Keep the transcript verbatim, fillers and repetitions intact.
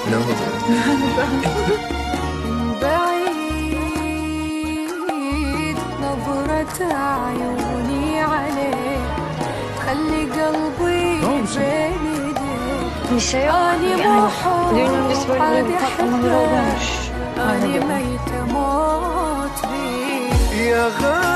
No. من بعيد نظرة عيوني عليك خلي قلبي بين ايديك. أني مو حر عاد أحبك، أني ميتة موت بيك يا غالي